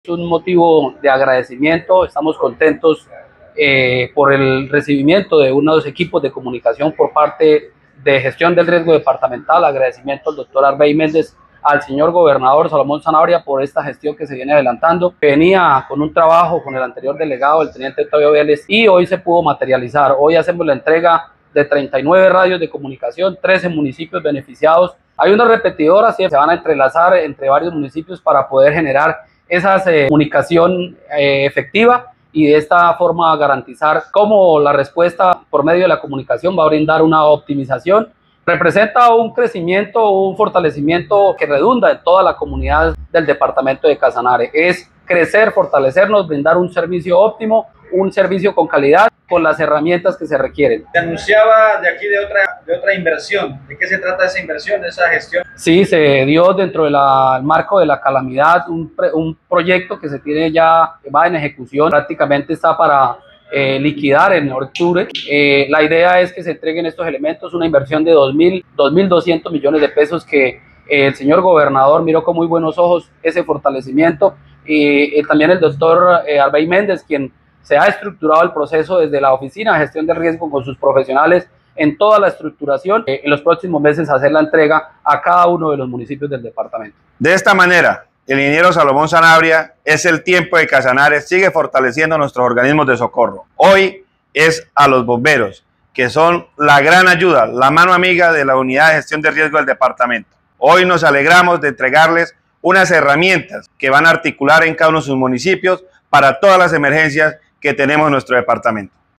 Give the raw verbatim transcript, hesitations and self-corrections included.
Es un motivo de agradecimiento, estamos contentos eh, por el recibimiento de unos equipos de comunicación por parte de Gestión del Riesgo Departamental. Agradecimiento al doctor Arbey Méndez, al señor gobernador Salomón Sanabria por esta gestión que se viene adelantando. Venía con un trabajo con el anterior delegado, el teniente Octavio Vélez, y hoy se pudo materializar. Hoy hacemos la entrega de treinta y nueve radios de comunicación, trece municipios beneficiados. Hay unas repetidoras que se van a entrelazar entre varios municipios para poder generar esa eh, comunicación eh, efectiva y de esta forma garantizar cómo la respuesta por medio de la comunicación va a brindar una optimización. Representa un crecimiento, un fortalecimiento que redunda en toda la comunidad del departamento de Casanare. Es crecer, fortalecernos, brindar un servicio óptimo, un servicio con calidad, con las herramientas que se requieren. Se anunciaba de aquí de otra, de otra inversión. ¿De qué se trata esa inversión, esa gestión? Sí, se dio dentro del marco de la calamidad un, un proyecto que se tiene ya, va en ejecución, prácticamente está para eh, liquidar en octubre. Eh, la idea es que se entreguen estos elementos, una inversión de dos mil doscientos millones de pesos que eh, el señor gobernador miró con muy buenos ojos ese fortalecimiento. Y eh, también el doctor eh, Arbey Méndez, quien se ha estructurado el proceso desde la Oficina de Gestión del Riesgo con sus profesionales en toda la estructuración, eh, en los próximos meses hacer la entrega a cada uno de los municipios del departamento. De esta manera, el ingeniero Salomón Sanabria, es el tiempo de Casanare, sigue fortaleciendo nuestros organismos de socorro. Hoy es a los bomberos, que son la gran ayuda, la mano amiga de la Unidad de Gestión de Riesgo del departamento. Hoy nos alegramos de entregarles unas herramientas que van a articular en cada uno de sus municipios para todas las emergencias que tenemos en nuestro departamento.